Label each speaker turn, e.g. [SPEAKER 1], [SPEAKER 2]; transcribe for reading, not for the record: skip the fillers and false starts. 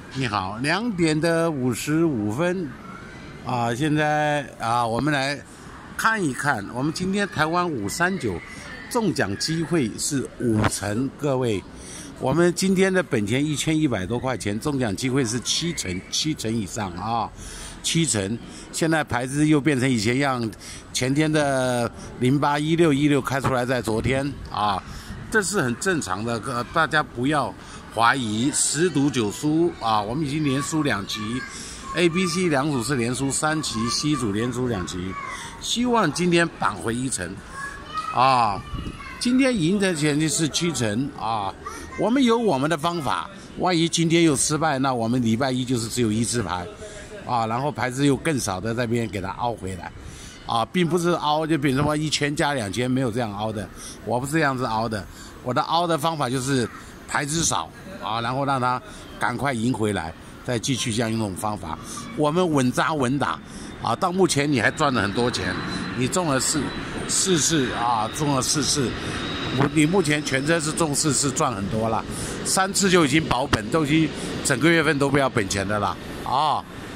[SPEAKER 1] 你好，2:55现在我们来看一看，我们今天台湾539中奖机会是5成，各位，我们今天的本钱1100多块钱，中奖机会是7成以上7成。现在牌子又变成以前一样，前天的081616开出来，在昨天这是很正常的，大家不要怀疑，10赌9输我们已经连输2期 ，A、B、C 两组是连输3期，C 组连输2期，希望今天扳回1成今天赢的前提是7成我们有我们的方法，万一今天又失败，那我们礼拜一就是只有1支牌然后牌子又更少的在边给它凹回来并不是凹就比如说1000加2000，没有这样凹的，我不是这样子凹的，我的凹的方法就是牌子少然后让它赶快赢回来，再继续这样用这种方法，我们稳扎稳打到目前你还赚了很多钱，你中了4次中了4次，你目前全车是中4次，赚很多了，3次就已经保本，都已经整个月份都不要本钱的了